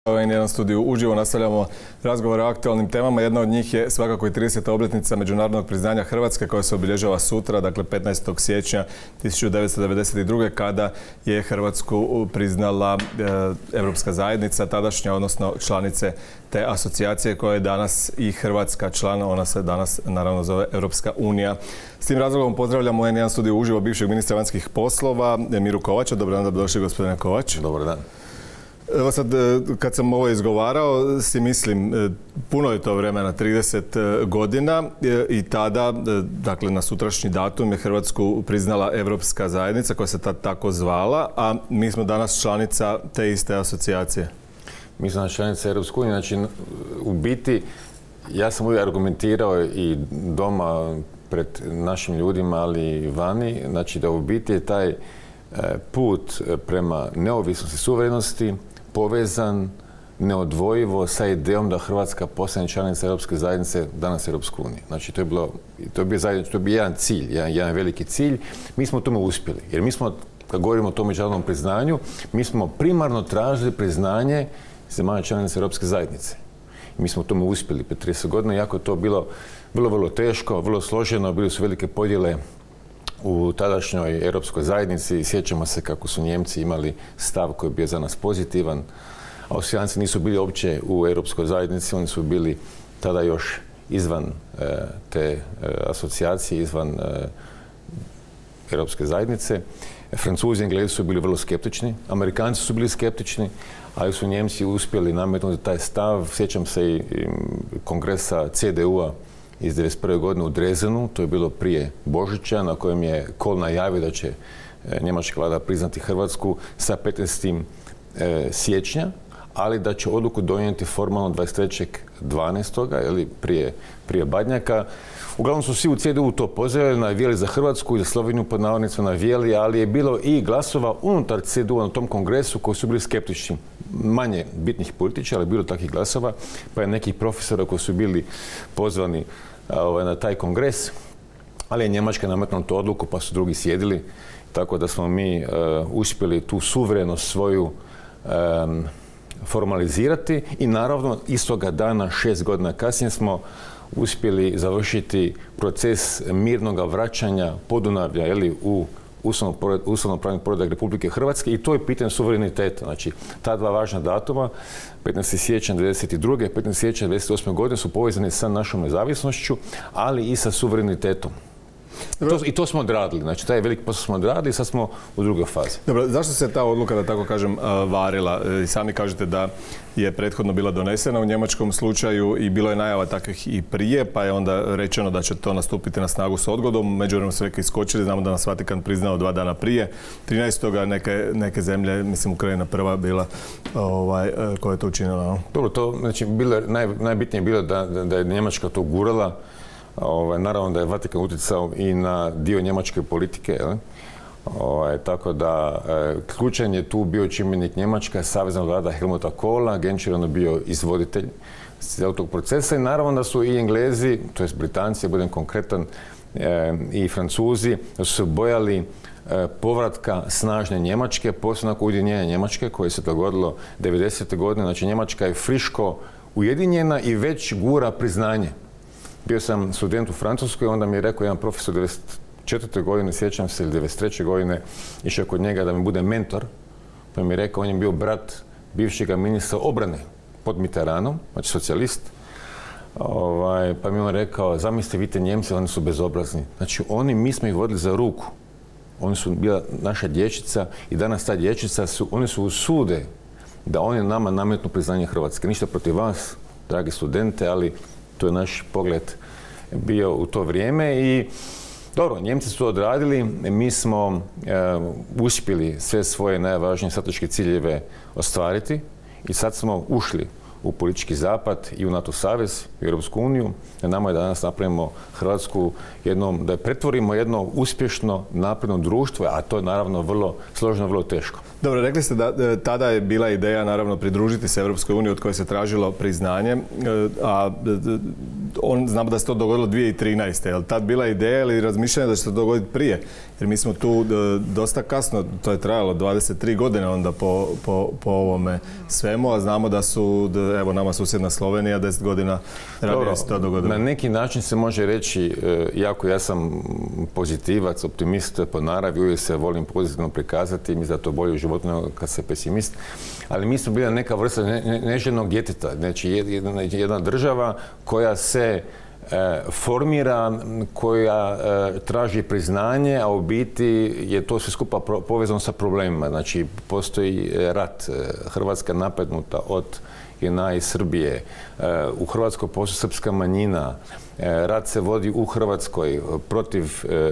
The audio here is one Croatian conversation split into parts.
N1 studiju uživo nastavljamo razgovore o aktualnim temama. Jedna od njih je svakako i 30. obljetnica međunarodnog priznanja Hrvatske koja se obilježava sutra, dakle 15. siječnja 1992. kada je Hrvatsku priznala Europska zajednica, tadašnja, odnosno članice te asocijacije koja je danas i Hrvatska član. Ona se danas naravno zove Europska unija. S tim razlogom pozdravljamo u N1 studiju uživo bivšeg ministra vanjskih poslova Miru Kovača. Dobar dan, dobrodošli gospodine Kovač. Dobar dan. Evo sad, kad sam ovo izgovarao, si mislim, puno je to vremena, 30 godina i tada, dakle na sutrašnji datum je Hrvatsku priznala Europska zajednica koja se tad tako zvala, a mi smo danas članica te iste asocijacije. Mi smo članica Europske unije, znači u biti ja sam uvijek argumentirao i doma pred našim ljudima, ali i vani, znači da u biti je taj put prema neovisnosti i suverenosti povezan neodvojivo sa idejom da Hrvatska postane članica Europske zajednice, danas Europske unije. Znači to je bio jedan cilj, jedan veliki cilj. Mi smo u tome uspjeli. Jer mi smo, kad govorimo o tom međunarodnom priznanju, mi smo primarno tražili priznanje zemalja članica Europske zajednice. Mi smo u tome uspjeli pred 30 godina, iako je to bilo vrlo teško, vrlo složeno, bili su velike podjele u tadašnjoj Europskoj zajednici. Sjećamo se kako su Njemci imali stav koji je bio za nas pozitivan. Austrijanci nisu bili uopće u Europskoj zajednici, oni su bili tada još izvan te asocijacije, izvan Europske zajednice. Francuzi i Englezi su bili vrlo skeptični, Amerikanci su bili skeptični, ali su Njemci uspjeli nametnuti taj stav. Sjećam se i kongresa CDU-a iz 1991. godine u Drezenu, to je bilo prije Božića, na kojem je Kohl najavio da će njemačka vlada priznati Hrvatsku sa 15. siječnja, ali da će odluku donijeti formalno 23.12. ili prije Badnjaka. Uglavnom su svi u CDU to pozdravili, navijali za Hrvatsku i za Sloveniju pod navodnicima navijali, ali je bilo i glasova unutar CDU na tom kongresu koji su bili skeptični. Manje bitnih političara, ali bilo takvih glasova, pa je nekih profesora koji su bili pozvani na taj kongres, ali je Njemačka nametnula tu odluku pa su drugi sjedili, tako da smo mi uspjeli tu suverenost svoju formalizirati i naravno istoga dana, 6 godina kasnije, smo uspjeli završiti proces mirnog vraćanja Podunavlja u ustavno-pravni poredak Republike Hrvatske i to je pitanje suvereniteta. Znači, ta dva važna datuma, 15. siječnja 1992. i 15. siječnja 1998. godine su povezani sa našom nezavisnošću, ali i sa suverenitetom. I to smo odradili. Znači, taj veliki posao smo odradili i sad smo u drugoj fazi. Dobro, zašto se ta odluka, da tako kažem, varila? I sami kažete da je prethodno bila donesena u njemačkom slučaju i bilo je najava takvih i prije, pa je onda rečeno da će to nastupiti na snagu s odgodom. Međuvremenu su neki iskočili, znamo da nas Vatikan priznao 2 dana prije. 13. neke zemlje, mislim Ukrajina prva bila koja je to učinila. Dobro, to znači najbitnije je bilo da je Njemačka to gurala. Naravno da je Vatikan utjecao i na dio njemačke politike, tako da ključan je tu bio čimbenik Njemačka, savezna vlada Helmuta Kohla, Genscher je bio izvoditelj cijelog tog procesa i naravno da su i Englezi, to jest Britanci, budem konkretan, i Francuzi, da su se bojali povratka snažne Njemačke, posebno nakon ujedinjenja Njemačke koje se dogodilo 90. godine. Znači Njemačka je friško ujedinjena i već gura priznanje. Bio sam student u Francuskoj, onda mi je rekao jedan profesor 94. godine, sjećam se, ili 93. godine, išao kod njega da mi bude mentor, pa mi je rekao, on je bio brat bivšega ministra obrane pod Mitterrandom, znači socijalist, pa mi je on rekao, zamislite, vidite Njemci, oni su bezobrazni. Znači mi smo ih vodili za ruku. Oni su bila naša dječica i danas ta dječica, oni su usude da oni nama nametnu priznanje Hrvatske. Ništa protiv vas, dragi studente, ali to je naš pogled bio u to vrijeme i dobro, Njemci su to odradili, mi smo uspjeli sve svoje najvažnije strateške ciljeve ostvariti i sad smo ušli u politički zapad i u NATO savez, u Europsku uniju. Nama je da danas napravimo Hrvatsku da je pretvorimo jedno uspješno napredno društvo, a to je naravno vrlo složeno, vrlo teško. Dobro, rekli ste da tada je bila ideja naravno pridružiti se Europskoj uniji od koje se tražilo priznanje, a znamo da se to dogodilo 2013. Je li tad bila ideja ili razmišljanje da će se to dogoditi prije? Jer mi smo tu dosta kasno, to je trajalo 23 godine onda po ovome svemu, a znamo da su, evo nama susjedna Slovenija 10 godina ranije se to dogodilo. Na neki način se može reći, jako ja sam pozitivac, optimist po naravi, uvijek se volim pozitivno prikazati, mislim da je to bolje u životu nego kad se pesimist, ali mi smo bili neka vrsta neželjenog djeteta, znači jedna država koja se formira, koja traži priznanje, a u biti je to sve skupa povezano sa problemima. Znači, postoji rat, Hrvatska napadnuta od JNA i Srbije, u Hrvatskoj postoji srpska manjina, rat se vodi u Hrvatskoj protiv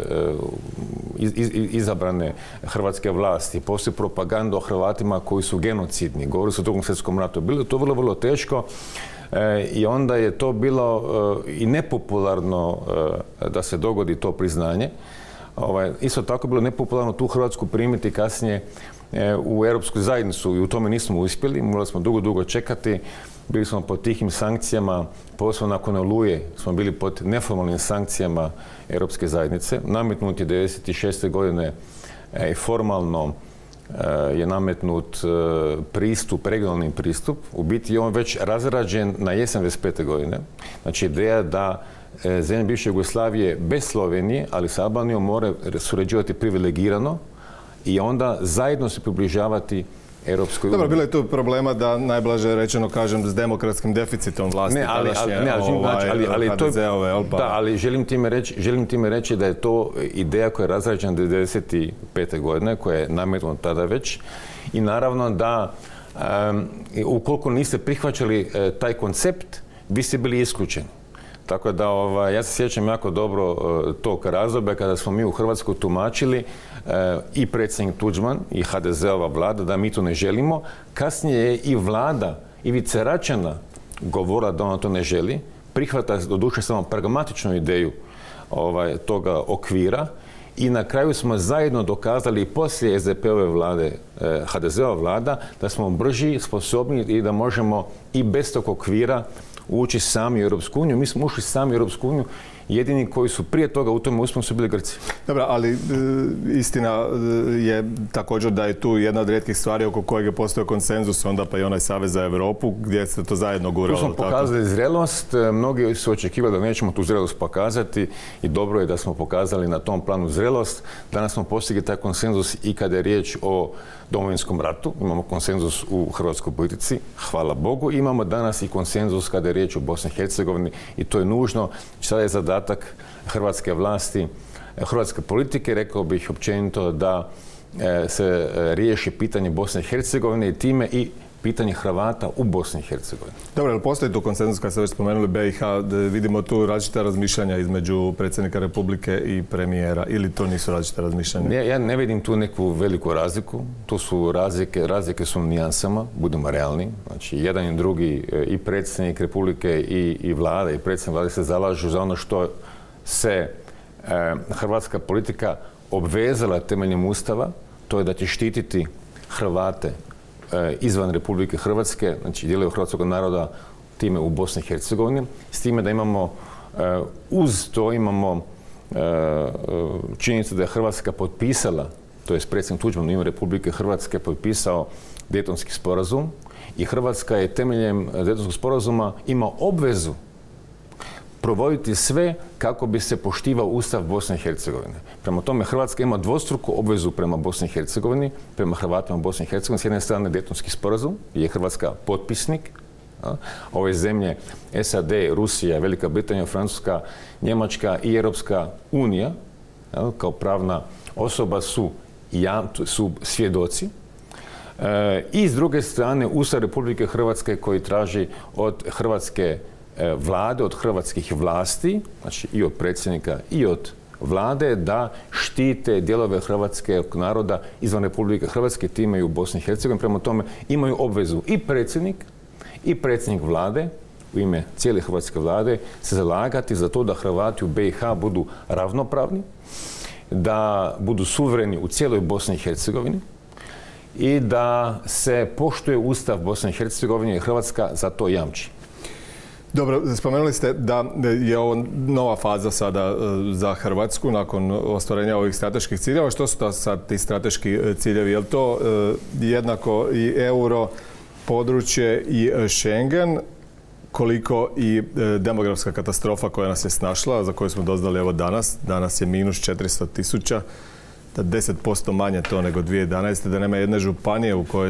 izabrane hrvatske vlasti, postoji propaganda o Hrvatima koji su genocidni, govori se o Drugom svjetskom ratu. Bilo je to vrlo, vrlo teško. I onda je to bilo i nepopularno da se dogodi to priznanje. Isto tako bilo nepopularno tu Hrvatsku primiti kasnije u Europsku zajednicu i u tome nismo uspjeli. Morali smo dugo čekati. Bili smo pod tihim sankcijama, posebno nakon Oluje smo bili pod neformalnim sankcijama Europske zajednice. Nametnut je 1996. godine i formalno je nametnut pristup, regionalni pristup. U biti je on već razrađen na jesen 1995. godine. Znači ideja da zemlje bivše Jugoslavije bez Slovenije, ali s Albanijom moraju surađivati privilegirano i onda zajedno se približavati Europskoj uniji. Dobro, bilo je tu problema da, najblaže rečeno kažem, s demokratskim deficitom vlasti HDZ-ove. Ali želim time reći da je to ideja koja je razrađena 1995. godine, koja je nametnuta tada već. I naravno da ukoliko niste prihvaćali taj koncept, vi ste bili isključeni. Tako da ja se sjećam jako dobro tog razdoblja kada smo mi u Hrvatskoj tumačili i predsjednik Tuđman i HDZ-ova vlada da mi to ne želimo. Kasnije je i vlada Ivice Račana govorila da ona to ne želi. Prihvata doduše samo pragmatičnu ideju toga okvira i na kraju smo zajedno dokazali i poslije SDP-ove vlade, HDZ-ova vlada, da smo brži, sposobni i da možemo i bez tog okvira ući sami u Europsku uniju. Mi smo ušli sami u Europsku uniju. Jedini koji su prije toga u tome uspjeli su bili Grci. Dobro, ali istina je također da je tu jedna od rijetkih stvari oko kojeg je postojao konsenzus, onda pa i onaj Savez za Europu, gdje ste to zajedno gurali. Tu smo pokazali zrelost. Mnogi su očekivali da nećemo tu zrelost pokazati i dobro je da smo pokazali na tom planu zrelost. Danas smo postigli taj konsenzus i kada je riječ o Domovinskom ratu. Imamo konsenzus u hrvatskoj politici, hvala Bogu. Imamo danas i konsenzus kada je riječ o Bosni i Hercegovini i to je nužno. Sada je zadatak hrvatske vlasti, hrvatske politike, rekao bih općenito, da se riješi pitanje Bosne i Hercegovine i time i pitanje Hrvata u Bosni i Hercegovini. Dobro, ali postoji tu konsenzus, kad ste već spomenuli BiH, da vidimo tu različita razmišljanja između predsjednika Republike i premijera, ili to nisu različita razmišljanja? Ja ne vidim tu neku veliku razliku. Tu su razlike su u nijansama, budemo realni. Znači, jedan i drugi, i predsjednik Republike i vlada, i predsjednik vlade se zalažu za ono što se hrvatska politika obvezala temeljem Ustava, to je da će štititi Hrvate izvan Republike Hrvatske, znači dijelove hrvatskog naroda, time u Bosni i Hercegovini, s time da imamo, uz to imamo činjenicu da je Hrvatska potpisala, to je predsjednik Tuđman u ime Republike Hrvatske potpisao Daytonski sporazum i Hrvatska je temeljem Daytonskog sporazuma ima obvezu provoditi sve kako bi se poštivao Ustav Bosne i Hercegovine. Prema tome, Hrvatska ima dvostruku obvezu prema Bosni i Hercegovini, prema Hrvatima u Bosni i Hercegovini. S jedne strane Daytonski sporazum, je Hrvatska potpisnik. Ove zemlje, SAD, Rusija, Velika Britanija, Francuska, Njemačka i Europska unija, kao pravna osoba su svjedoci. I s druge strane, Ustav Republike Hrvatske koji traži od Hrvatske vlade, od hrvatskih vlasti, znači i od predsjednika i od vlade, da štite dijelove hrvatskog naroda izvan Republike Hrvatske, time i u Bosni i Hercegovini. Prema tome imaju obvezu i predsjednik vlade, u ime cijele hrvatske vlade, se zalagati za to da Hrvati u BiH budu ravnopravni, da budu suvereni u cijeloj Bosni i Hercegovini i da se poštuje Ustav Bosne i Hercegovine i Hrvatska za to jamči. Dobro, spomenuli ste da je ovo nova faza sada za Hrvatsku nakon ostvarenja ovih strateških ciljeva. Što su to sad ti strateški ciljevi? Je li to jednako i euro, područje i Schengen, koliko i demografska katastrofa koja nas je snašla, za koju smo doznali evo danas? Danas je minus 400.000, da 10% manje to nego 2011. Da nema jedne županije u kojoj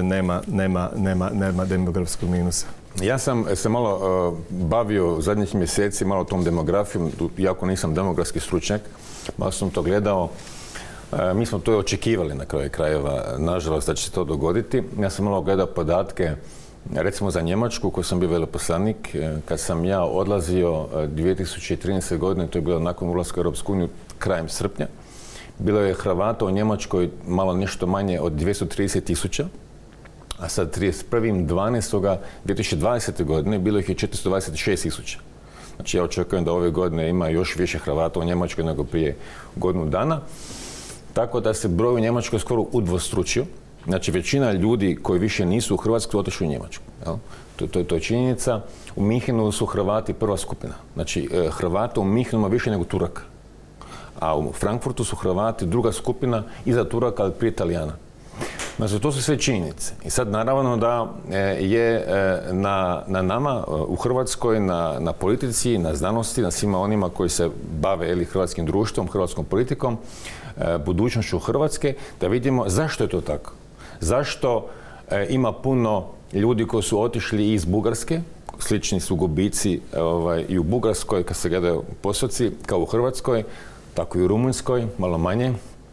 nema demografskog minusa. Ja sam se malo bavio zadnjih mjeseci malo tom demografijom, iako nisam demografski stručnjak, malo sam to gledao. Mi smo to i očekivali na kraju krajeva, nažalost, da će se to dogoditi. Ja sam malo gledao podatke, recimo za Njemačku, koju sam bio veleposlanik, kad sam ja odlazio 2013. godine, to je bilo nakon ulaska u Europsku uniju, krajem srpnja, bilo je Hrvata u Njemačkoj malo nešto manje od 230.000, a sad 31.12.2020. godine bilo ih je 426.000. Znači ja očekujem da ove godine ima još više Hrvata u Njemačkoj nego prije godinu dana. Tako da se broj u Njemačkoj skoro udvostručio. Znači većina ljudi koji više nisu u Hrvatskoj otišli u Njemačku. To je činjenica. U Minhenu su Hrvati prva skupina. Znači Hrvata u Minhenu ima više nego Turaka. A u Frankfurtu su Hrvati druga skupina iza Turaka, ali prije Italijana. Znači, to su sve činjenice. I sad naravno da je na nama u Hrvatskoj, na politici, na znanosti, na svima onima koji se bave hrvatskim društvom, hrvatskom politikom, budućnošću Hrvatske, da vidimo zašto je to tako. Zašto ima puno ljudi koji su otišli iz Bugarske, slični su gubici i u Bugarskoj, kad se gledaju postoci, kao u Hrvatskoj, tako i u Rumunjskoj, malo manje.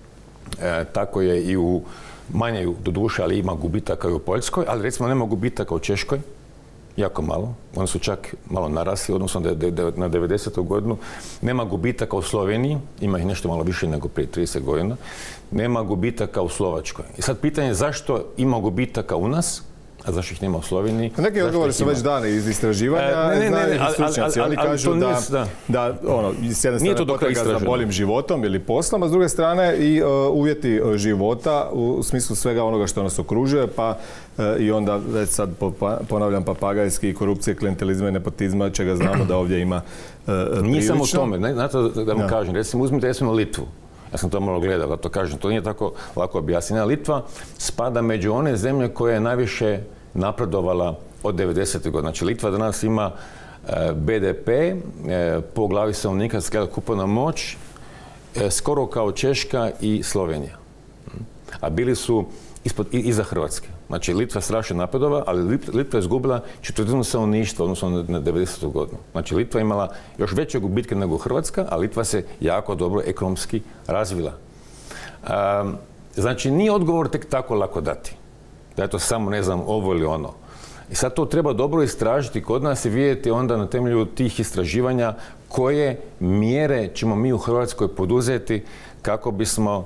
Tako je i u manje doduše, ali ima gubitaka i u Poljskoj, ali recimo nema gubitaka u Češkoj, jako malo. Oni su čak malo narasli, odnosno na 90. godinu. Nema gubitaka u Sloveniji, ima ih nešto malo više nego prije 30 godina. Nema gubitaka u Slovačkoj. I sad pitanje je zašto ima gubitaka u nas, a zašto ih nema u Sloveniji? Neki odgovori su već dani iz istraživanja. Stručnjaci, oni kažu da s jedne strane potraga za boljim životom ili poslom, a s druge strane i uvjeti života u smislu svega onoga što nas okružuje, pa i onda već sad ponavljam papagajski korupcije, klijentelizma i nepotizma, čega znamo da ovdje ima prilično. Nije samo tome, znate da vam kažem, uzmite Litvu. Ja sam to malo gledao, da to kažem, to nije tako lako objasniti. Litva spada među one zemlje koje je najviše napredovala od 90. godina. Znači, Litva danas ima BDP po glavi stanovnika, kupovna moć, skoro kao Češka i Slovenija. A bili su iza Hrvatske. Znači, Litva strašno napredova, ali Litva je izgubila 1/4 stanovništva, odnosno na 90. godinu. Znači, Litva je imala još veće gubitke nego Hrvatska, a Litva se jako dobro ekonomski razvila. Znači, nije odgovor tek tako lako dati. Da je to samo, ne znam, ovo ili ono. I sad to treba dobro istražiti kod nas i vidjeti onda na temelju tih istraživanja koje mjere ćemo mi u Hrvatskoj poduzeti kako bismo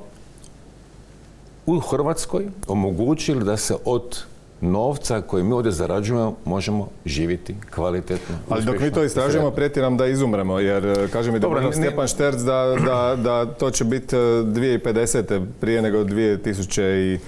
u Hrvatskoj omogućili da se od novca koji mi ovdje zarađujemo možemo živjeti kvalitetno. Ali dok mi to istražujemo, prijeti nam da izumremo, jer kaže mi Dobromir Stjepan Šterc da to će biti 2050. prije nego 2000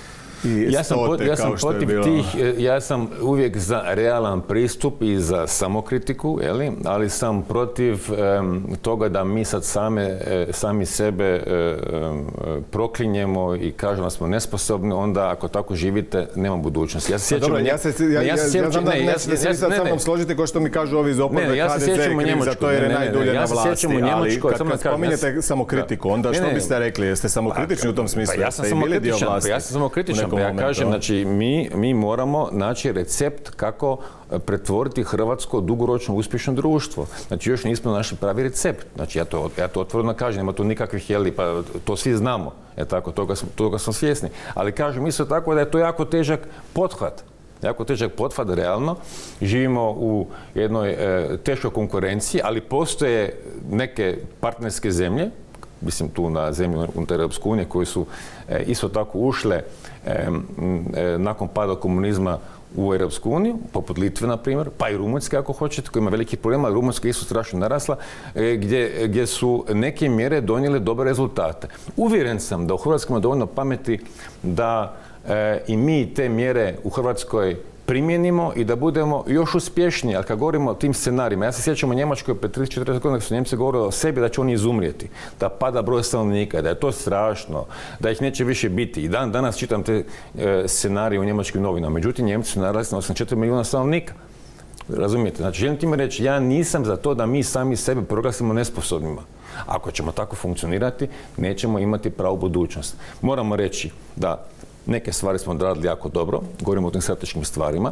ja sam uvijek za realan pristup i za samokritiku, ali sam protiv toga da mi sad sami sebe proklinjemo i kažemo da smo nesposobni, onda ako tako živite, nema budućnosti. Ja se sjećam... Ja znam da ne svi sad sa mnom složiti ko što mi kažu ovi iz oporbe, HDZ je kriv za to jer je najdulje na vlasti, ali kad spominjete samokritiku, onda što biste rekli? Jeste samokritični u tom smislu? Ja sam samokritičan. Ja kažem, znači, mi moramo naći recept kako pretvoriti Hrvatsko dugoročno uspješno društvo. Znači, još nismo našli pravi recept. Znači, ja to otvoreno kažem, nema tu nikakvih pa to svi znamo. Toga smo svjesni. Ali kažem isto tako da je to jako težak pothvat. Jako težak pothvat, realno. Živimo u jednoj teškoj konkurenciji, ali postoje neke partnerske zemlje, mislim tu na zemlju unutar Europske unije, koje su isto tako ušle nakon pada komunizma u Europsku uniju, poput Litve, na primjer, pa i Rumunjske, ako hoćete, koja ima velikih problema, ali Rumunjska je isto strašno narasla, gdje su neke mjere donijele dobre rezultate. Uvjeren sam da u Hrvatskoj ima dovoljno pameti da i mi te mjere u Hrvatskoj primijenimo i da budemo još uspješniji. Ali kad govorimo o tim scenarijima, ja se sjećam u Njemačkoj pred 30-40 godina su Njemci govorili o sebi da će oni izumrijeti, da pada broj stanovnika, da je to strašno, da ih neće više biti. I danas čitam te scenarije u njemačkim novinama. Međutim, Njemci su narasli na 84 milijuna stanovnika. Razumijete? Znači, želim time reći, ja nisam za to da mi sami sebe proglasimo nesposobnima. Ako ćemo tako funkcionirati, nećemo imati pravu budućnost. Moramo reći da neke stvari smo odradili jako dobro, govorimo o tim strateškim stvarima,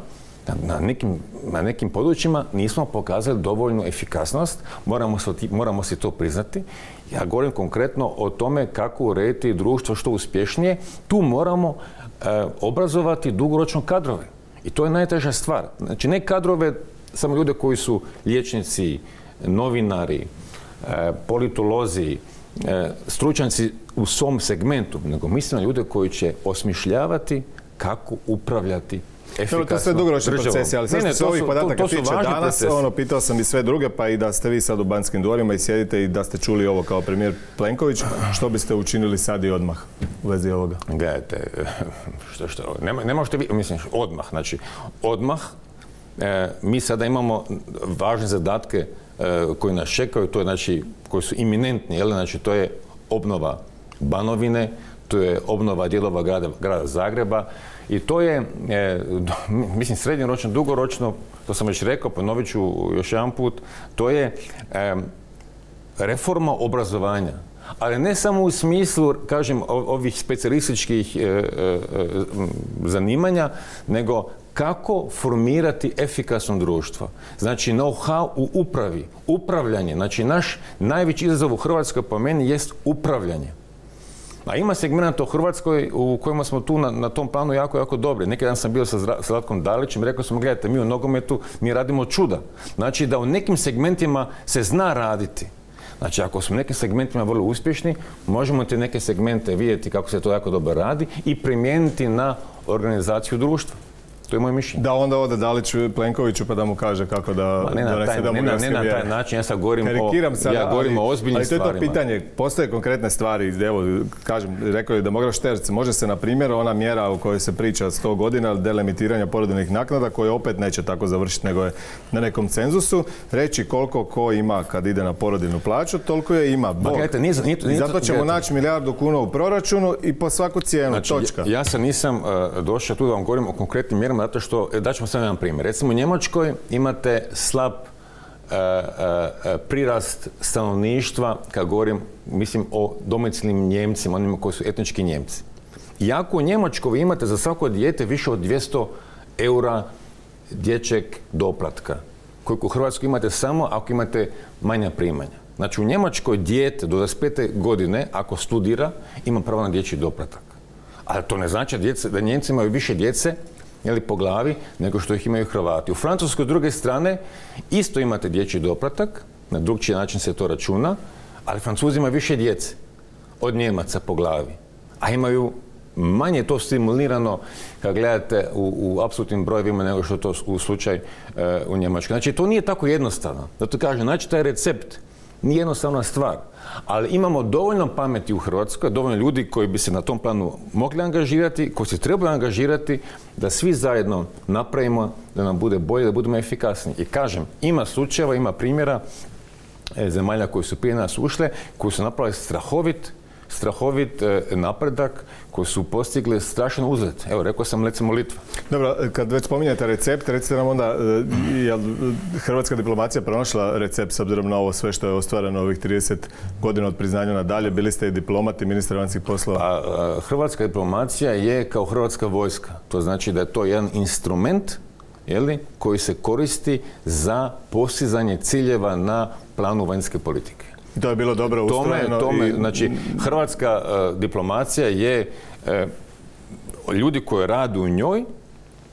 na nekim područjima nismo pokazali dovoljnu efikasnost, moramo si to priznati. Ja govorim konkretno o tome kako urediti društvo što uspješnije. Tu moramo obrazovati dugoročno kadrove. I to je najteža stvar. Znači, ne kadrove, samo ljude koji su liječnici, novinari, politolozi, stručnjaci u svom segmentu, nego mislim na ljude koji će osmišljavati kako upravljati efikasno. To su dugoročni procesi, ali sad se ovih podataka tiče danas, pitao sam i sve druge, pa i da ste vi sad u Banskim dvorima i sjedite i da ste čuli ovo kao premijer Plenković, što biste učinili sad i odmah u vezi ovoga? Gledajte, ne možete vi, mislim, odmah, znači, odmah, mi sada imamo važne zadatke koji nas čekaju, to je, znači, koji su iminentni, znači, to je obnova Banovine, to je obnova dijelova grada Zagreba i to je, mislim, srednjoročno, dugoročno, to sam već rekao, ponovit ću još jedan put, to je reforma obrazovanja. Ali ne samo u smislu, kažem, ovih specijalističkih zanimanja, nego kako formirati efikasno društvo. Znači, know-how u upravi, upravljanje. Znači, naš najveći izazov u Hrvatskoj po meni jest upravljanje. A ima segmenta u Hrvatskoj u kojima smo tu na tom planu jako, jako dobri. Neki dan sam bio sa Zlatkom Dalićem i rekao sam, gledajte, mi u nogometu mi radimo čuda. Znači, da u nekim segmentima se zna raditi. Znači, ako smo u nekim segmentima vrlo uspješni, možemo te neke segmente vidjeti kako se to jako dobro radi i primijeniti na organizaciju društva. To je moje mišljenje. Da onda ode Dalić Plenkoviću pa da mu kaže kako da donese demografske mjere. Ne na taj način, ja sad govorim o ozbiljnim stvarima. Ali to je to pitanje, postoje konkretne stvari, evo, kažem, rekao je demograf Šterc, može se na primjer ona mjera o kojoj se priča 100 godina, delimitiranja porodiljnih naknada, koje opet neće tako završiti nego je na nekom cenzusu, reći koliko ko ima kad ide na porodiljnu plaću, toliko je ima Bog. I zato ćemo naći milijardu kuna u proračunu i po svaku cijenu, točka. Ja sam nisam došao tu da vam govorim o konkretnim mjerama, zato što, daćemo samo jedan primjer. Recimo u Njemačkoj imate slab prirast stanovništva, kad govorim, mislim, o domicilnim Njemcima, onima koji su etnički Njemci. Iako u Njemačkoj vi imate za svako dijete više od 200 eura dječjeg doplatka, koliko u Hrvatskoj imate samo ako imate manja primanja. Znači u Njemačkoj dijete do 25. godine, ako studira, ima pravo na dječji doplatak. Ali to ne znači da Njemci imaju više djece po glavi nego što ih imaju Hrvati. U Francuskoj, s druge strane, isto imate dječji doplatak, na drugčiji način se to računa, ali Francuzi imaju više djece od Njemaca po glavi. A imaju manje to stimulirano kad gledate u apsolutnim brojevima nego što je to u slučaju u Njemačkoj. Znači, to nije tako jednostavno. Zato kažem, znači taj recept nije jednostavna stvar. Ali imamo dovoljno pameti u Hrvatskoj, dovoljno ljudi koji bi se na tom planu mogli angažirati, koji se trebaju angažirati, da svi zajedno napravimo da nam bude bolje, da budemo efikasni. I kažem, ima slučajeva, ima primjera zemalja koji su prije nas ušle, koji su napravili strahovit napredak, koji su postigli strašan uzlet. Evo, rekao sam, recimo, Litva. Dobro, kad već spominjate recept, recite nam onda, je li hrvatska diplomacija pronašla recept s obzirom na ovo sve što je ostvareno ovih 30 godina od priznanja nadalje? Bili ste i diplomat i ministar vanjskih poslova. Hrvatska diplomacija je kao hrvatska vojska. To znači da je to jedan instrument koji se koristi za postizanje ciljeva na planu vanjske politike. To je bilo dobro ustrojeno. Znači, hrvatska diplomacija je ljudi koji rade u njoj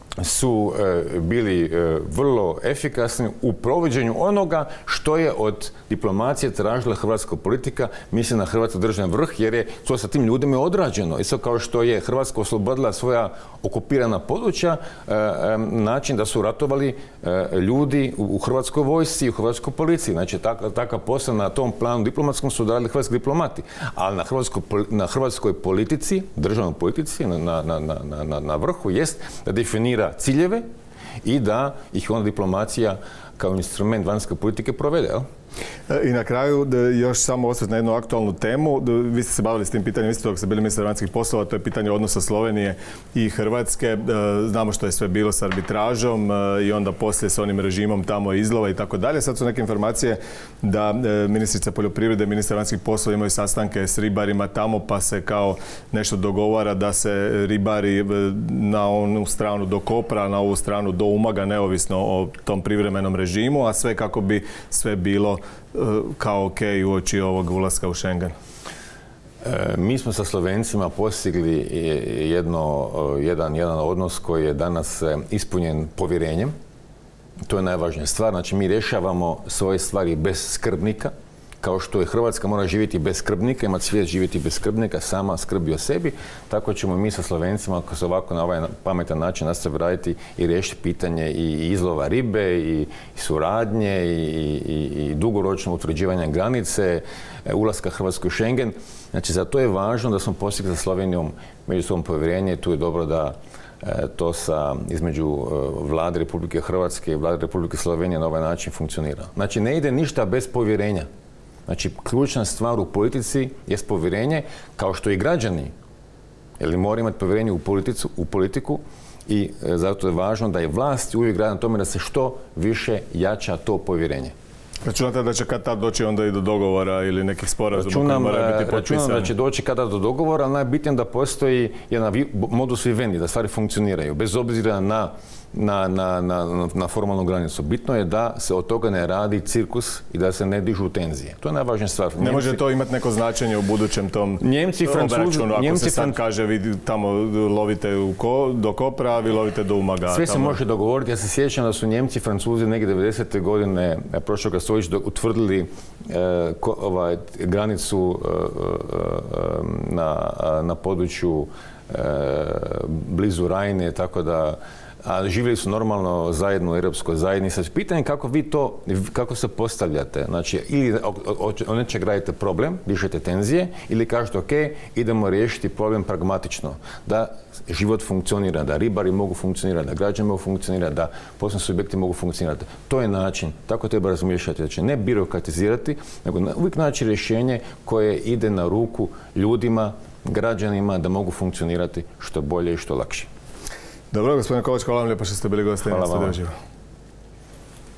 su bili vrlo efikasni u provođenju onoga što je od diplomacije tražila hrvatska politika, mislim na hrvatski državni vrh, jer je to sa tim ljudima odrađeno. Isto kao što je Hrvatska oslobodila svoja okupirana područja, način da su ratovali ljudi u hrvatskoj vojsci i u hrvatskoj policiji. Znači, takav posao na tom planu diplomatskom su radili hrvatski diplomati. Ali na hrvatskoj politici, državnoj politici, na vrhu jest da definira ciljeve i da ih onda diplomacija kao instrument vanjske politike provede. I na kraju još samo osvrt na jednu aktualnu temu. Vi ste se bavili s tim pitanjem isto dok ste bili ministar vanjskih poslova, to je pitanje odnosa Slovenije i Hrvatske. Znamo što je sve bilo s arbitražom i onda poslije s onim režimom tamo izlova i tako dalje. Sad su neke informacije da ministrica poljoprivrede i ministar vanjskih poslova imaju sastanke s ribarima tamo, pa se kao nešto dogovara da se ribari na onu stranu do Kopra, na ovu stranu do Umaga, neovisno o tom privremenom režimu, a sve kako bi sve bilo kao ok uoči ovog ulaska u Schengen. Mi smo sa Slovencima postigli jedan odnos koji je danas ispunjen povjerenjem. To je najvažnija stvar. Znači, mi rješavamo svoje stvari bez skrbnika. Kao što je Hrvatska mora živjeti bez skrbnika, ima svijet živjeti bez skrbnika, sama skrbi o sebi, tako ćemo mi sa Slovencima, ako se ovako na ovaj pametan način nastaviti raditi i riješiti pitanje i izlova ribe, i suradnje, i dugoročno utvrđivanja granice, ulaska Hrvatske u Schengen. Znači, za to je važno da smo postigli sa Slovenijom međusobno povjerenje. Tu je dobro da to između Vlade Republike Hrvatske i Vlade Republike Slovenije na ovaj način funkcionira. Znači, ne ide ništa bez povjerenja. Znači, ključna stvar u politici je povjerenje, kao što i građani. Jer moraju imati povjerenje u politiku i zato je važno da je vlast uvijek radi na tome da se što više jača to povjerenje. Računate da će kad tad doći onda i do dogovora ili nekih sporazuma koji moraju biti potpisani? Računam da će doći kada do dogovora, ali najbitnije da postoji jedan modus vivendi, da stvari funkcioniraju, bez obzira na formalnu granicu. Bitno je da se od toga ne radi cirkus i da se ne dižu tenzije. To je najvažnija stvar. Ne može to imati neko značenje u budućem tom obračunu. Ako se sad kaže vi tamo lovite do Kopra, a vi lovite do Umaga. Sve se može dogovoriti. Ja se sjećam da su Njemci i Francuzi negdje 90. godine prošloga stoljeća utvrdili granicu na području blizu Rajne, tako da a živjeli su normalno zajedno u europskoj zajednici. Pitanje kako se postavljate. Znači, ili od nečeg radite problem, dižete tenzije, ili kažete ok, idemo riješiti problem pragmatično. Da život funkcionira, da ribari mogu funkcionirati, da građani mogu funkcionirati, da poslovni subjekti mogu funkcionirati. To je način, tako treba razmišljati. Znači, ne birokratizirati, nego uvijek naći rješenje koje ide na ruku ljudima, građanima, da mogu funkcionirati što bolje i što lakše. Dobro, gospodine Kovač, hvala vam lijepo što ste bili gosti na Studiju Živo.